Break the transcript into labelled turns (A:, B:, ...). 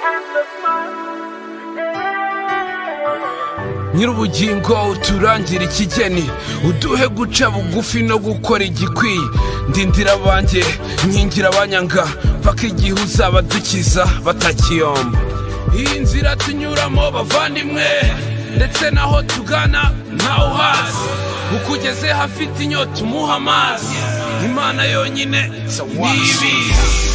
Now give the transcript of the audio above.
A: Nyir'ubugingo uturangira ikigeni, uduhe guca bugufi no gukora igikwiye. Ndindira abanjye nkingira abanyanga, paka igihe uzabadukiza batakiyomba. Iyi nzira tunyuramo bavandimwe, ndetse naho tugana ntawe uhazi. Ukugeze hafite inyota umuha amazi, Imana yonyine nibizi.